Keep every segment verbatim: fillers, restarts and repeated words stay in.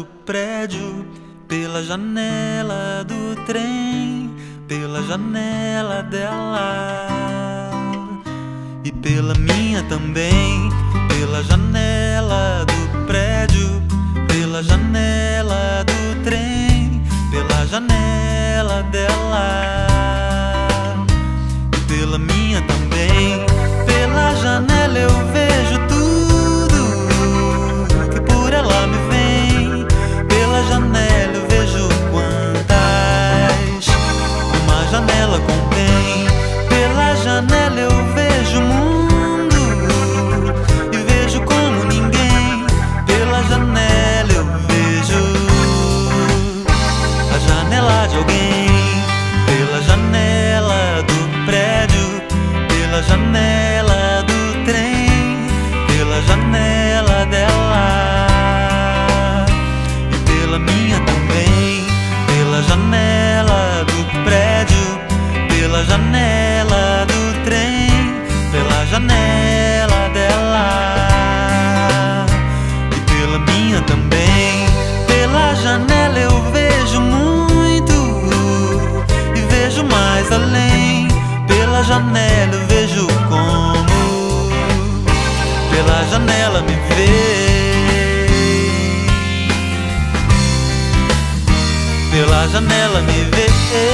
prédio, pela janela do trem, pela janela dela e pela minha também, pela janela do prédio, pela janela do trem, pela janela dela e pela minha também. Pela janela eu vejo tudo que por ela me vem. Pela janela eu vejo quantas uma janela contém. Pela janela eu vejo o mundo e vejo como ninguém. Pela janela eu vejo a janela de alguém. Pela janela do prédio, pela janela do trem, pela janela dela e pela minha também. Pela janela do prédio, pela janela do trem, pela janela dela e pela minha também. Pela janela eu vejo muito e vejo mais além. Pela janela eu vejo como pela janela me vê. Pela janela me vê.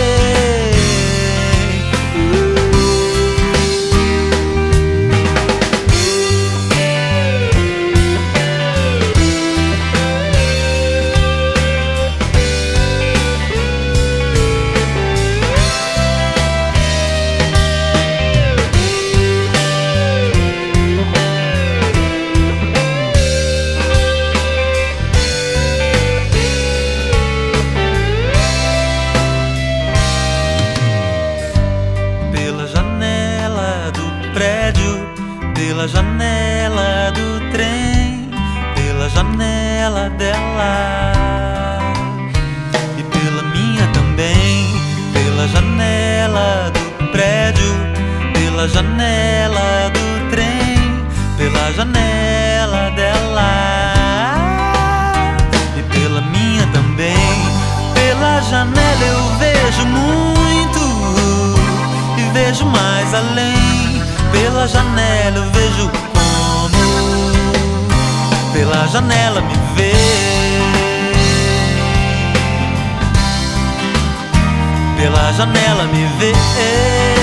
Prédio, pela janela do trem, pela janela dela e pela minha também. Pela janela do prédio, pela janela do trem, pela janela dela e pela minha também. Pela janela eu vejo muito e vejo mais além. Pela janela eu vejo como pela janela me vê. Pela janela me vê.